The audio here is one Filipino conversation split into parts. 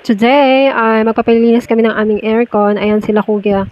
Today ay magpapalinis kami ng aming aircon. Ayan sila kuya.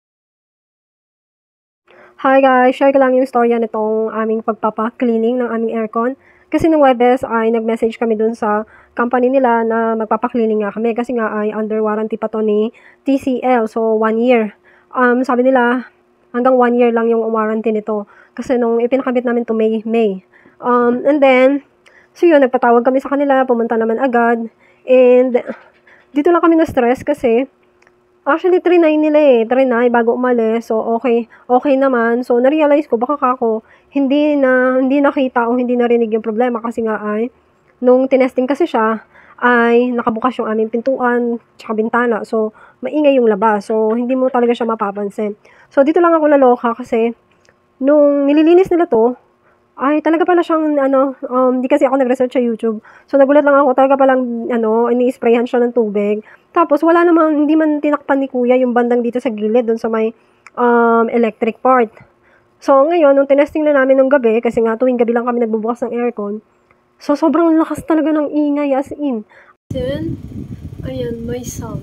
Hi guys, share ko lang yung storya nitong aming pagpapa-cleaning ng aming aircon. Kasi nung Webes ay nag-message kami dun sa company nila na magpapa-cleaning nga kami. Kasi nga ay under warranty pa to ni TCL. So 1 year. Sabi nila hanggang 1 year lang yung warranty nito. Kasi nung ipinakabit namin to May. And then, so yun, nagpatawag kami sa kanila. Pumunta naman agad. And dito lang kami na-stress kasi actually, trinay nila trinay bago umalis. So, okay naman. So, na-realize ko, baka kako, hindi nakita o hindi narinig yung problema kasi nga ay, nung tinesting kasi siya, ay nakabukas yung aming pintuan, tsaka bintana. So, maingay yung labas. So, hindi mo talaga siya mapapansin. So, dito lang ako naloka kasi, nung nililinis nila to, ay talaga pala siyang di kasi ako nag-research sa YouTube. So nagulat lang ako, talaga palang ini-sprayhan siya ng tubig. Tapos wala namang, hindi man tinakpan ni kuya yung bandang dito sa gilid doon sa may electric part. So ngayon, nung tinesting na namin nung gabi, kasi nga tuwing gabi lang kami nagbubukas ng aircon, so sobrang lakas talaga ng ingay, as in. Then, ayan, may sound.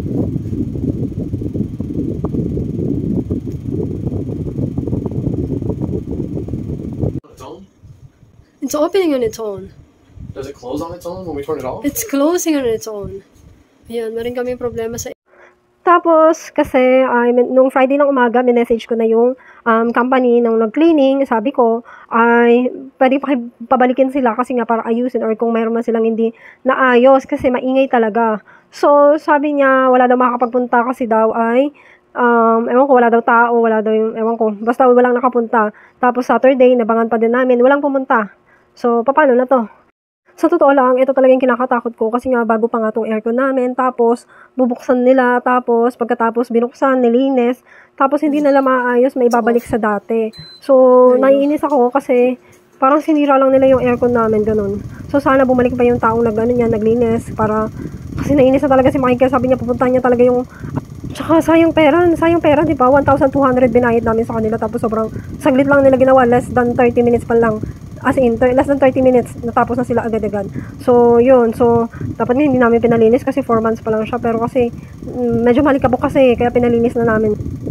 It's opening on its own. Does it close on its own when we turn it off? It's closing on its own. Ayan, meron kami problema sa... Tapos, kasi, nung Friday ng umaga, minessage ko na yung company nung nag-cleaning. Sabi ko, ay, pwede pabalikin sila kasi nga para ayusin or kung mayroon man silang hindi naayos kasi maingay talaga. So, sabi niya, wala daw makakapagpunta kasi daw ay, ewan ko, wala daw tao, wala daw yung, ewan ko, basta walang nakapunta. Tapos Saturday, nabangan pa din namin, walang pumunta. So, paano na to? Sa totoo lang, ito talaga yung kinakatakot ko kasi nga bago pa nga tong aircon namin, tapos bubuksan nila, tapos pagkatapos binuksan, nilinis, tapos hindi nila maayos, may babalik sa dati. So, naiinis ako kasi parang sinira lang nila yung aircon namin, ganun. So, sana bumalik pa yung taong naglinis para, kasi naiinis na talaga si Mike, sabi niya pupuntahan niya talaga yung, tsaka sayang pera, di ba? 1,200 binayad namin sa kanila, tapos sobrang saglit lang nila ginawa, less than 30 minutes pa lang. As in, less than 30 minutes, natapos na sila agad-agad. So, yun. So, dapat nga hindi namin pinalinis kasi 4 months pa lang siya. Pero kasi, medyo malikabok kasi, kaya pinalinis na namin.